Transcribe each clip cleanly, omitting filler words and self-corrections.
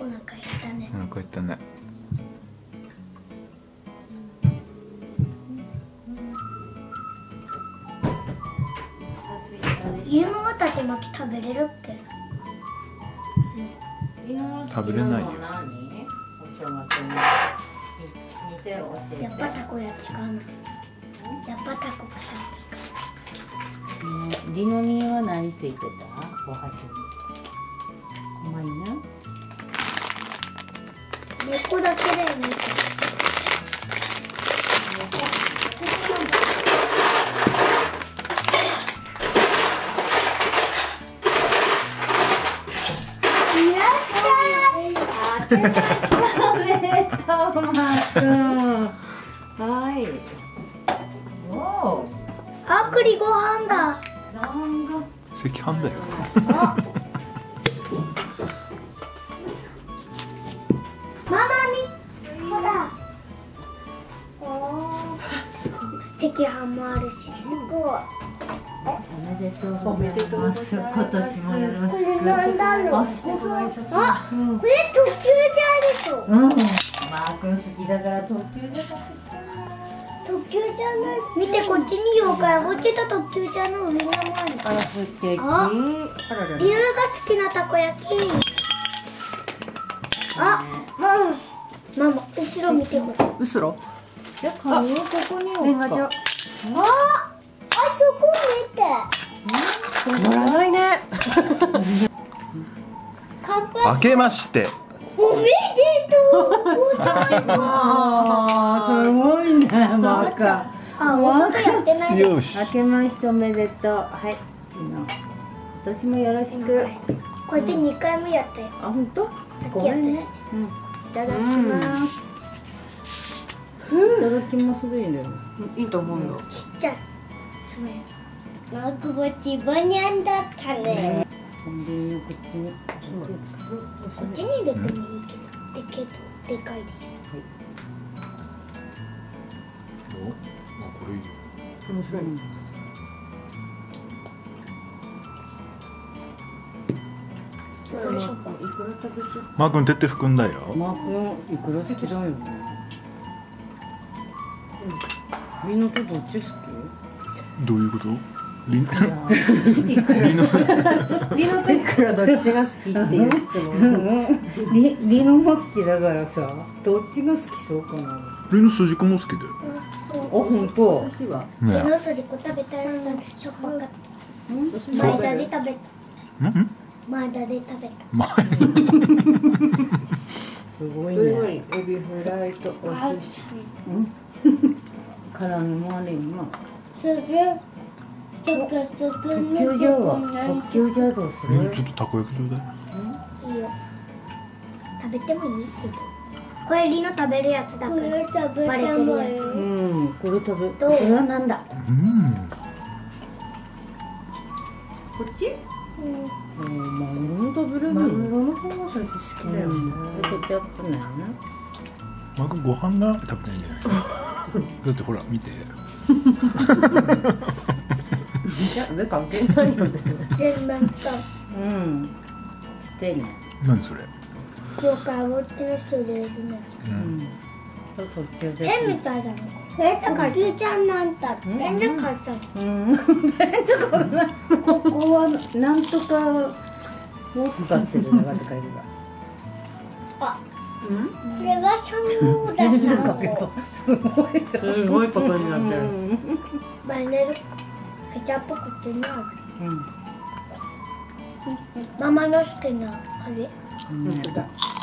お腹減ったね。 お腹減ったね。 ゆうままたて巻き食べれるっけ？ 食べれないよ。 やっぱたこ焼きかな。やっぱたこ焼きか。 リノミは何ついてた？お箸に。こまいな。 猫だけだよね。 おめでとう、マー君。はい。おお。 あ、栗ご飯だ。 なんだ。 赤飯だよ。 ママみ、ほら。おお。赤飯もあるし、すごい。 おめでとうございます。今年もよろしく。 これなんだろう。 あ、 あ、 うん。 これ特急じゃあると。 うん。マー君好きだから特急で買ってきたな。 特急じゃない。見て、こっちに妖怪落ちた特急じゃの上がもある。 あら、素敵。 ああらら理由が好きなたこ焼き。あ、ママ、後ろ見てこれ。 うすろ。 じゃあ、紙をここに置くか。 年賀状。 あ、そこ見て。 もらわないね。 乾杯。 明けまして。 おめでとうございまああ、すごいね、マー君。 す。あ、音やってないです。 よし。 明けましておめでとう。はい。今年もよろしく。 こうやって2回もやったよ。 あ、本当？ さっきやったし。 うん。 いただきます。 いただきますでいいんだよ。 いいと思うよ。 ちっちゃい。つまり。マークボチバニャンだったね。 コンビニの口に。 こっちに入れてもいいけど、でかいでしお、あ、これいいよ。 面白い。 ょ。どうでしょうか。 いくら食べちゃう？ マー君、てって含んだよ。 マー君、いくら好きだよね。みんなとどっち好き？ どういうこと？リノ。 リノといくらどっちが好きっていう質問。 リノも好きだからさ、どっちが好きそうかな。 リノ筋子も好きだよ。 あ、本当。 私は。 手ね。 のすりこ食べたらさ、しょっぱかった。前田で食べた。 うん？ 前田で食べた。 前。 すごいすごいね。 エビフライとお寿司。 唐揚げもあれ今。 すぐ。特急じゃあは特急じゃあどうする？ ちょっとたこ焼きちょうだい。 いいよ。食べてもいいけど。これリノ食べるやつだから。これ食べてもいい。 うん、これ食べ。 どうこれはなんだ？ うん。 こっち？ マグロも食べれる。 マグロの方が最近好きだよね。 ケチャップね。 マー君、ご飯が食べたいんじゃない？だってほら見て。 いや、上関係ないよね。 全面と。 うん。ちっちゃいね。 何それ？ 妖怪ウォッチの人でいるね。 うん。 特急で。 ペンみたいだね。これとかキューちゃんなんだ。ペンで買ったの。 ここはなんとかを使ってるのがって書いてるこれはサンゴだな。 すごいことになってる。 マヨネーズケチャップ食ってない。ママの好きなカレー。 本当だ。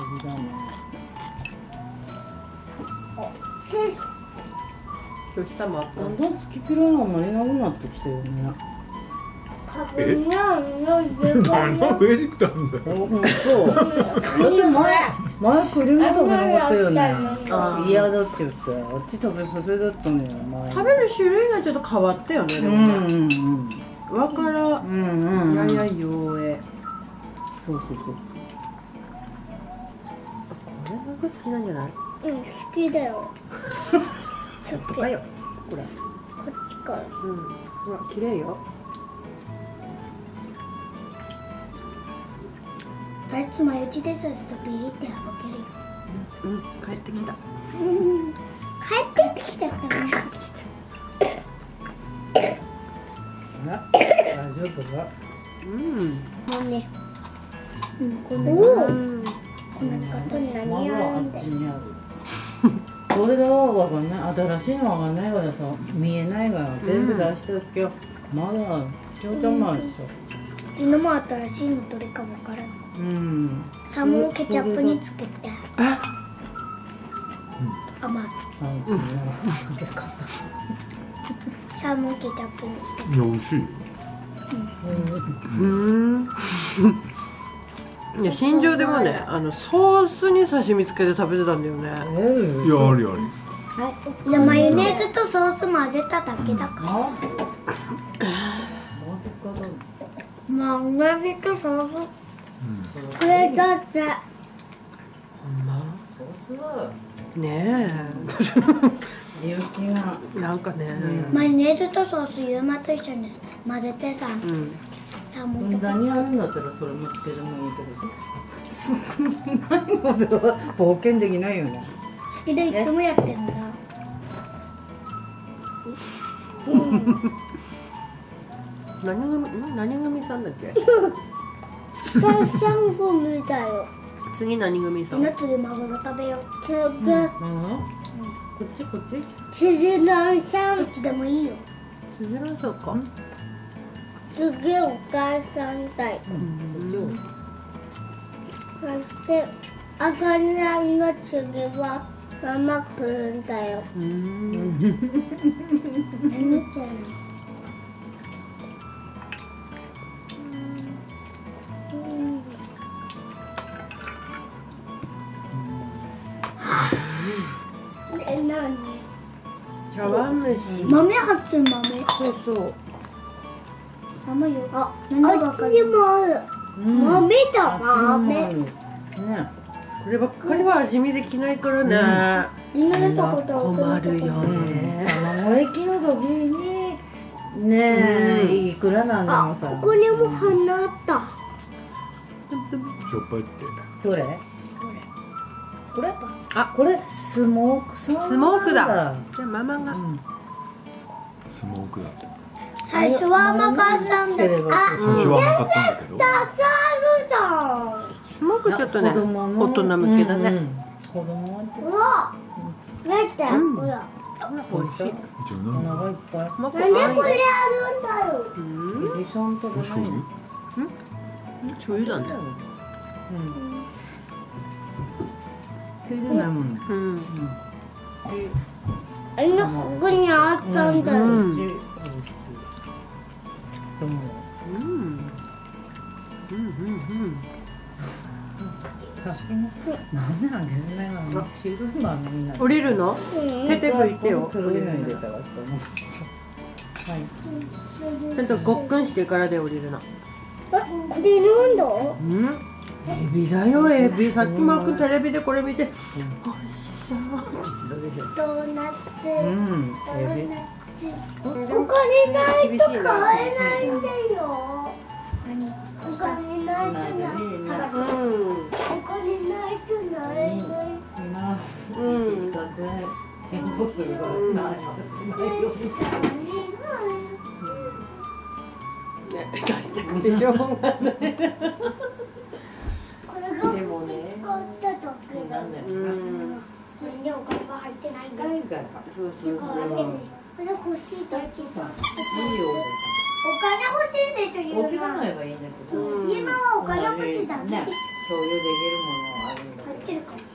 今日下もあっただんだん好き嫌いがあんまりなくなってきたよね。 何増えてきたんだよ。 本当。だって前クリーム食べなかったよね。嫌だって言ってあっち食べさせだったのよ前。 食べる種類がちょっと変わったよね。でもね。上からやや弱え。 そうそうそう。 これが好きなんじゃない？ うん、好きだよ。 ちょっとかよ。これ。 こっちから。 うん。ほら綺麗よ。 あいつマヨチでさすとビリって破けるよ。 うん、帰ってきた。 帰ってきちゃったね。 大丈夫か。 うん。 もうね。こんなにことに何まだあやるんだよ。 っちにある。これだわかんない。新しいのわかんないからさ、見えないから全部出しておくよ。まだちょうちゃんもあるでしょ。 今も新しいのどれかわからん。 うん。 サーモンケチャップにつけて。 あ、 甘い。サーモンケチャップにつけて。 いや美味しい。 いや、新庄でもね、ソースに刺身つけて食べてたんだよね。 いやありあり。 いや、マヨネーズとソース混ぜただけだから。マヨネーズとソース。これだって。 ほんま。ねえ。なんかね。 マヨネーズとソースユーマと一緒に混ぜてさ。 うん。 サーモンとか。 何あるんだったらそれもつけてもいいけどさ。少ないのでは冒険できないよね。 好きでいつもやってるんだ。 何組さんだっけ？ 三組だよ。 次何組さん？ 今次マグロ食べよう。次、 こっちこっち。 次何さん。どっちでもいいよ。 次の人か。 次お母さんだよ。そしてあかねさんの次はママ来るんだよ。何言ってんの？何？ 茶碗飯。 豆入ってる豆。 そうそう。 豆よ。あっちにもある。豆だ。豆。 ね。 こればっかりは味見できないからね。困るよね。 卵焼きの時にねえ、いくらなんでもさ。 ここにも花あった。 しょっぱいって。 どれ？これ？ あ、 これスモークサーモン。 スモークだ。じゃあママが。 スモークだ。 最初は甘かったんだけど。 最初は甘かったんだけど。 スモークちょっとね、大人向けだね。 子供は。 うわ、見て、ほら。 美味しい。お腹いっぱい。 なんでこれあるんだよ。 エビさんとかない。 醤油だね。 ついてないもんね。 ここにあったんだよ。 降りるの？手で拭いてよ。ちゃんとごっくんしてからで降りるの。 これなんだ？ エビだよ、エビ。さっきマークテレビでこれ見て、おいしそう。 ドーナツ。 エビ。 お金ないと買えないんだよ。お金ないとな。お金ないとなれない。 変更するからない。 出したくてしょうがない。 これが欲しかった時だ。それにお金が入ってないんだ。 そうそうそう。 これ欲しい時だ。お金欲しいでしょ、今。 大きくなればいいんだけど。 今はお金欲しいだけ。 共有できるものはあるんだけど。 入ってるかも。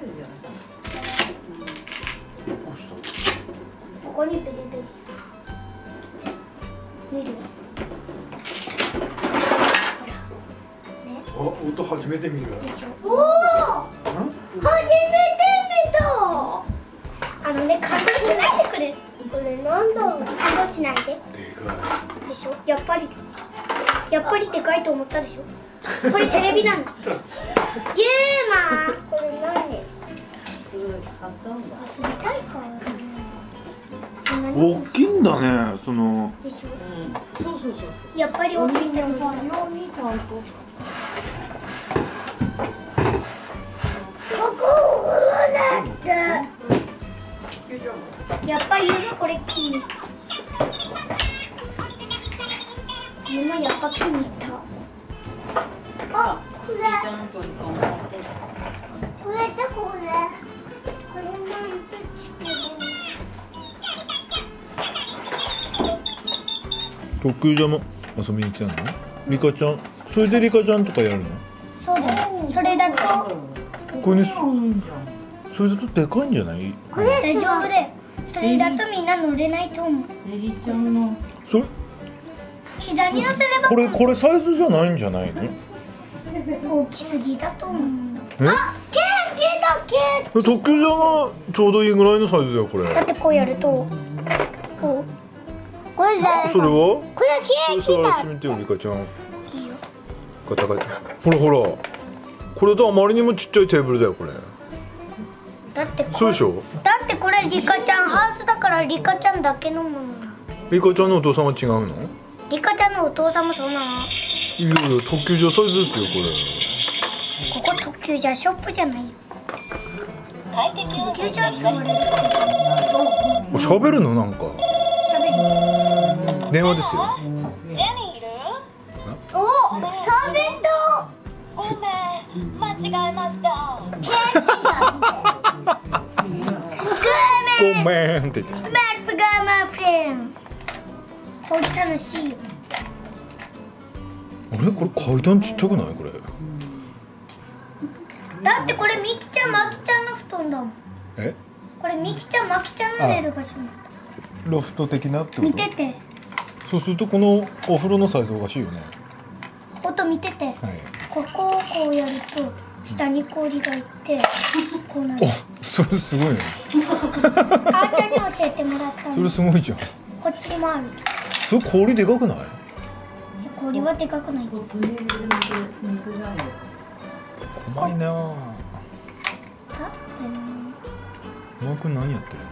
ここにベリベリ。見る。 あ、音初めて見る。 おお。初めて見た。感動しないでくれ。これなんだ。感動しないで。 でかでしょ。やっぱりでかいと思ったでしょ。これテレビなんだ。ユーマ。これ何？遊びたいか。 い。大きいんだね、その。 でしょ。やっぱり大きいんだけど。 用にちゃんと。 やっぱりこれ気に入った。やっぱ気に入った。あ、これとこれ。これなんて特急ジャム遊びに来たの？リカちゃん、それでリカちゃんとかやるの？ そうだよ。それだとこれね、それだとでかいんじゃない？ これ大丈夫で、それだとみんな乗れないと思う。 エリちゃんのそれ左に乗せればこれサイズじゃないんじゃないの？ 大きすぎだと思う。 え？ あ、ケー特急ジャムがちょうどいいぐらいのサイズだよこれ。 だってこうやるとこう。これだ。 それは？ これはケーキだ。 してみてよリカちゃん。 いいよ。 ガタガタ。ほらほら。これとあまりにもちっちゃいテーブルだよこれ。 だってそうでしょ？ だってこれリカちゃんハウスだからリカちゃんだけのものだ。 リカちゃんのお父さんは違うの？ リカちゃんのお父さんもそうなの？ いやいや特急ジャサイズですよこここ特急じゃショップじゃないよ。特急じゃ座れる。 れ。喋るのなんか。 喋る。 電話ですよ。 お、食べた。 ごめん、間違えました。 ごめんって言って。 マップがマフレン。これ楽しいよ。 あれこれ階段ちっちゃくないこれ？ だってこれミキちゃんマキちゃんの布団だもん。 え？ これミキちゃんマキちゃんの寝る場所だ。 ロフト的なってこと？ 見てて。 そうするとこのお風呂のサイズおかしいよね。 音見てて。 はい。 ここをこうやると下に氷がいってこうなる。 お、それすごいね。 あーちゃんに教えてもらったの。 それすごいじゃん。 こっちにもある。 それ氷でかくない？ 氷はでかくない。 細いなぁ。 あ、 マー君何やってるの？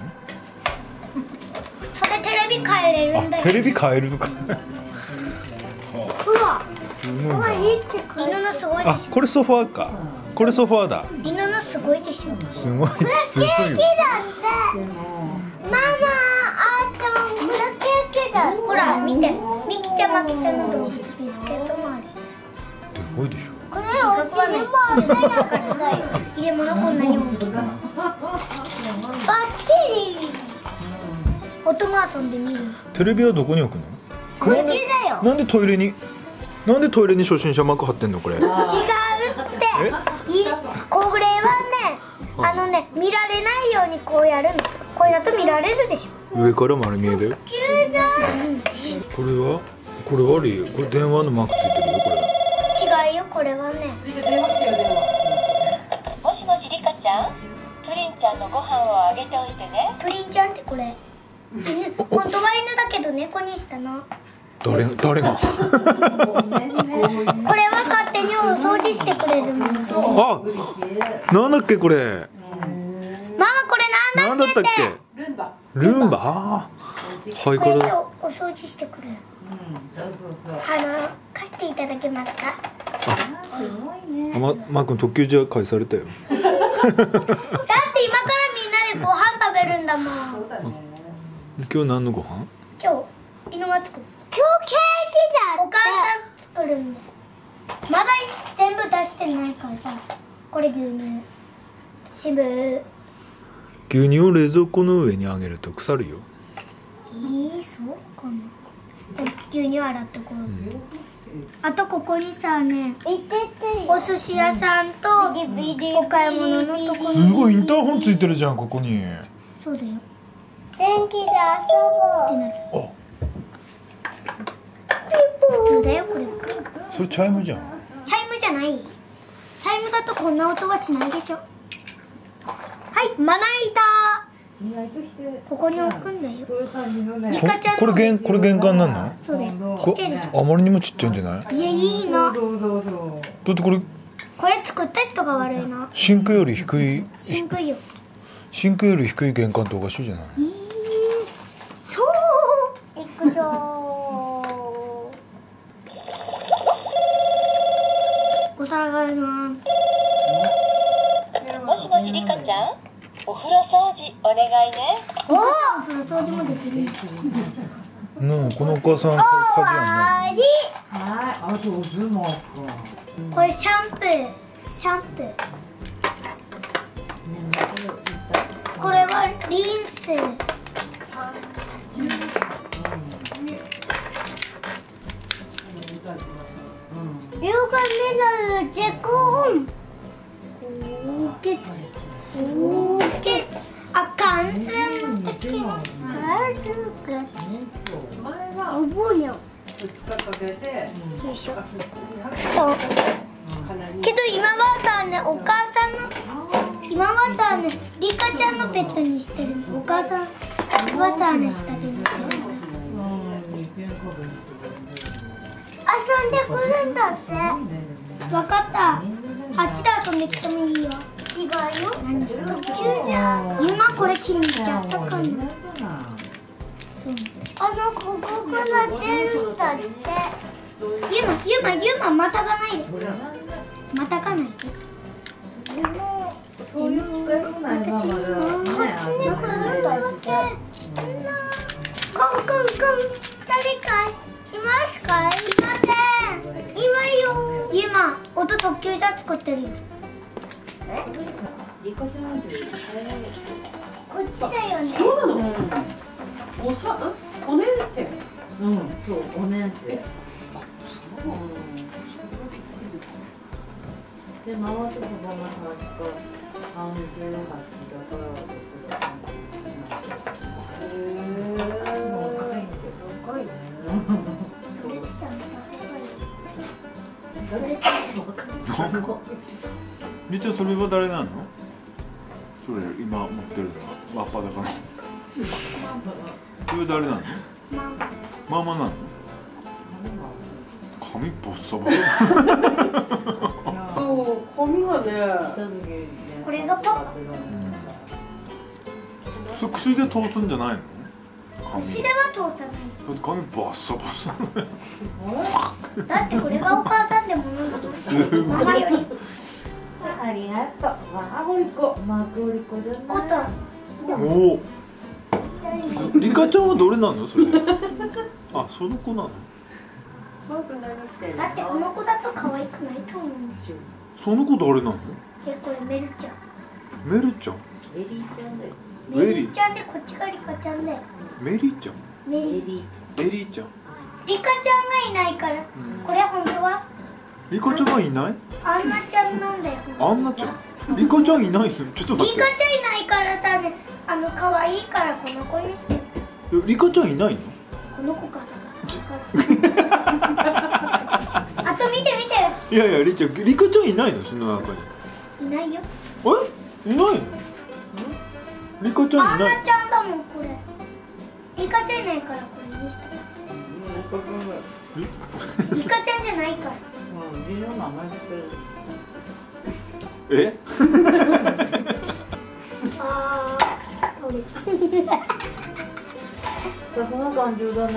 それテレビ変えれるんだよ。 テレビ変えるのか。 うわ、 すごいな。 犬のすごいであ、 しょ。 これソファーか。これソファーだ。 犬のすごいでしょ。 すごい。すごいよ。 だって。ママ、あーちゃん、これケーキだ。ほら、見て。ミキちゃん、マキちゃんの動物ビスケットもある。 すごいでしょ。 これお家にもあったやからだよ。入れ物こんなに大きく。バッチリ。音も遊んでみる。 テレビはどこに置くの？ こっちだよ。 なんでトイレに初心者マーク貼ってんのこれ？ 違うって。これはね、見られないようにこうやるの。これだと見られるでしょ。 上から丸見えだよ。これはあり？これ電話のマークついてるよこれ。 違うよ、これはね。 もしもしリカちゃん、プリンちゃんのご飯をあげておいてね。 プリンちゃんってこれ。犬、本当は犬だけど猫にしたの。 誰が？ これは勝手にお掃除してくれるもの。 あ、なんだっけこれ？ ママこれなんだっけ？ ルンバ。あー、はいこれでから。 お掃除してくれる。 そう書いていただけますか？ マー君特急じゃ返されたよ。 だって今からみんなでご飯食べるんだもん。 今日何のご飯？ 今日犬が作る。今日ケーキだ。お母さん作るんで。まだ全部出してないからさ。これ牛乳。渋。 牛乳を冷蔵庫の上にあげると腐るよ。 そうかな。じゃあ牛乳洗っとこう。あとここにさね、お寿司屋さんとお買い物のところに。 すごいインターホンついてるじゃんここに。 そうだよ。電気で遊ぼうってなる。普通だよこれ。 それチャイムじゃん。 チャイムじゃない。チャイムだとこんな音はしないでしょ。はい、まな板。ここに置くんだよ。リカちゃんの。 これ玄関なの？ そうだよ。ちっちゃいでしょ。 あまりにもちっちゃいんじゃない？ いや、いいの。 だってこれ作った人が悪いな。 シンクより低いシンクよ。 玄関っておかしいじゃない？ そう。行くぞー。お皿があります。 もしもしリカちゃん、 お風呂掃除お願いね。 おお、その掃除もできる。 もうこのお母さん終家わり。 はい、あとおずもこれシャンプー、シャンプー。これはリンス。ヨガメダルチェコオン。あ、完全的におぼにゃ。 2日かけてよいしょ。けど今はさね、お母さんの今はさね、リカちゃんのペットにしてるの。お母さんはさね、下で寝てる。遊んでくるんだって。わかった。あっちで遊んできてもいいよ。違うよ。何？特急じゃん。今これ気に入っちゃったかな。ここから出るんだって。ゆままたがないで。またがないで。 そういう機会もないままだこっちに来るんだって。コンコンコン。誰かいますか？いません。今よ。ゆま、音特急じゃ作ってるよ。 リカちゃんってこっちだよね。 そうなの？5年生。 うん、そう、5年生。で、回ってこばま話か、安全がだから若いんで。 若いね。 りちゃんそれは誰なの？それ今持ってるのはワッパだからそれ誰なの？ママなの？髪ボッサボサそう、髪がね。 これがパパ。 それ薬で通すんじゃないの？ 口では通さない。 髪バッサバサだってこれがお母さんでも飲んでほしい。ママより。 ありがとう。マグリコ、マグリコじゃない。 おお。リカちゃんはどれなのそれ？あ、その子なの？ だってこの子だと可愛くないと思うんですよ。 その子誰なの？ これメルちゃん。 メルちゃん。 メリーちゃんだよ。 メリーちゃんでこっちがリカちゃんだよ。 メリーちゃん。 メリー。 エリーちゃん。 リカちゃんがいないから。これ本当は？ リカちゃんがいない？ アンナちゃんなんだよ。 アンナちゃん。リカちゃんいないですよ。ちょっと待って。 リカちゃんいないからさね、可愛いからこの子にして。 リカちゃんいないの？ この子か。あと見て見て。 いやいや、リカちゃんいないのその中に。 いないよ。 え？いないの？リカちゃんアンいない。 ナちゃんだもんこれ。リカちゃんいないからこれにした。リカちゃんじゃないから。 自分の名前知ってる。 え？ ああ、倒れた。 さすが感情だね。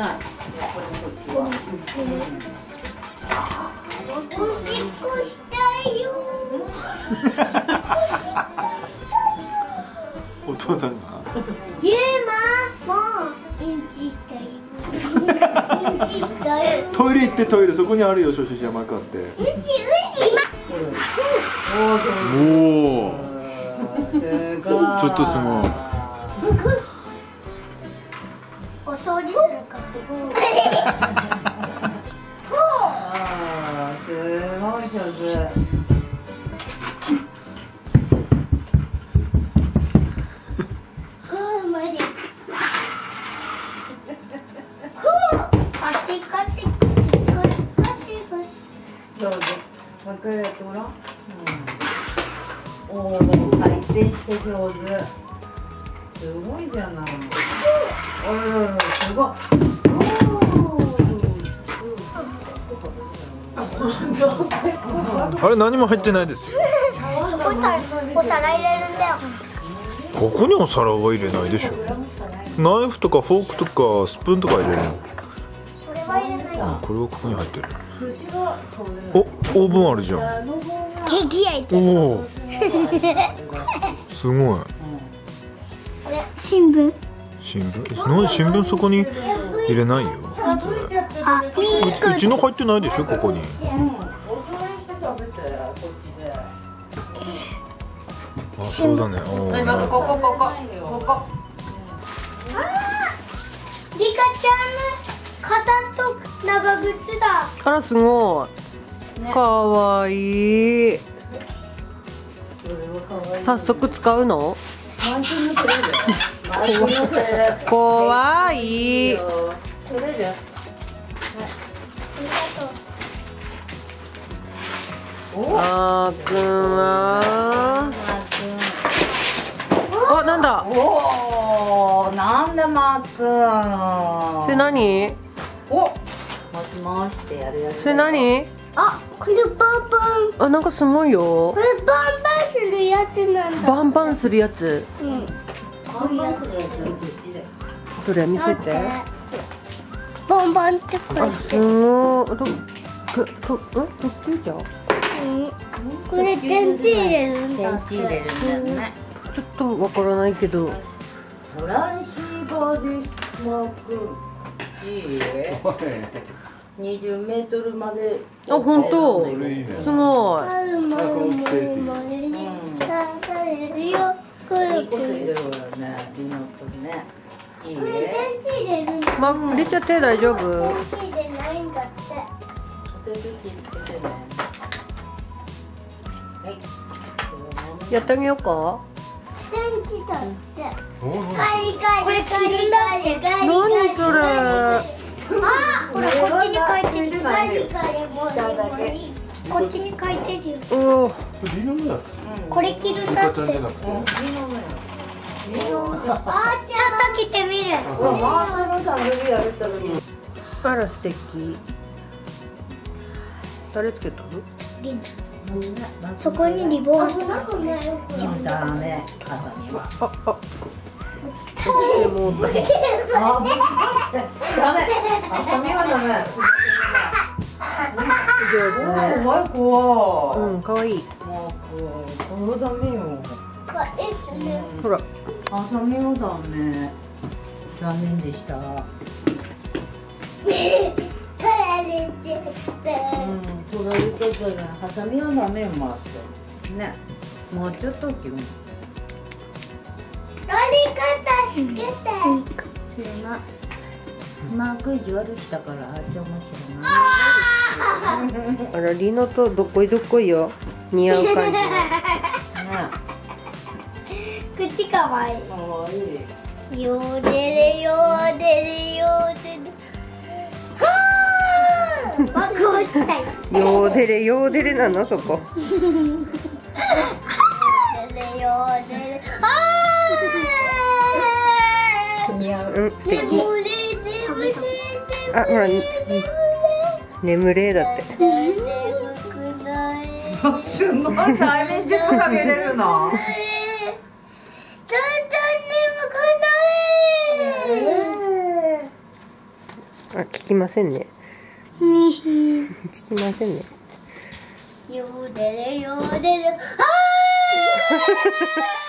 おしっこしたいよ。 お父さんが。 ゆうまもうんちしたいよ。うんちしたいよ。 トイレ行ってトイレそこにあるよ初心者マーカーって。 うんちうんち。 おお。 すごい。 ちょっとすごい。 お掃除するか。 すごい上手。 カシカシカシカシカシ上手。もう一回やってごらん。おお、回転して上手。すごいじゃない。おいおいおい、すごい。 あれ何も入ってないですよ。 お皿入れるんだよ。 ここにお皿は入れないでしょ。ナイフとかフォークとかスプーンとか入れるの。 これは入れないよ。 これはここに入ってる。お、オーブンあるじゃん。 ケーキ焼いておお。すごい。 新聞。 新聞？なんで新聞そこに入れないよ。 あ、 うちの入ってないでしょ、ここに。あ、そうだね。おー。 まずここ。 リカちゃんの傘と長靴だ。 あらすごい。かわいい。早速使うの？かわいい。あーくんは。あ、なんだ。 おお、なんでマーク。 それ何？ お、回してやるやつ。 それ何？ あ、これバンバン。 あ、なんかすごいよこ。れバンバンするやつなんだ。 バンバンするやつ。 うん。 どれ見せて。 バンバンってこれ。 すごい。どっちじゃ？ これ電池入れるんだ。 電池入れるんだよね。 ちょっとわからないけど。 トランシーバーですマーク。いい20メートルまで。 あ、本当。 これいいね。 すごい。 あるものものに出されるよ。これいいこと入れるわよね。リノとね。いい電ね。 池入れるんだ。 ま、入れちゃって大丈夫？ 電池入れないんだって。 手拭きつけてね。はい。 やってあげようか。 電池だって。 おー、 これ着るんだって。 何それ？ あ、ほらこっちに書いてる。こっちに書いてるよ。 おお。 リノだって。 これ着るんだって。あ、ちょっと着てみる。 あら素敵。誰つけたの？ そこにリボン。 ダメ。肩には。 あ、そしてもう。 ダメ。ハサミはダメ。怖い怖い。 うん、可愛い。 もうこれダメよ。 ほら。 ハサミはダメ。残念でした。取られてたじゃん。ハサミはダメよ、マーク。ね。もうちょっと切る。 取り方つけて。 マーク意地悪したからあっち面白いな。 あら、リノとどっこいどっこいよ。似合う感じ。 口かわいい。 かわいい。 よーでれよーでれよーでれ。はー。爆音したい。 よーでれよーでれなのそこ。 でれよーでれ。はー。 似合う。 うん、素敵。あ、ほら、眠れだって。 すごい催眠術かけれるの。 あ、聞きませんね。聞きませんね。 よーでれよーでれ。はー。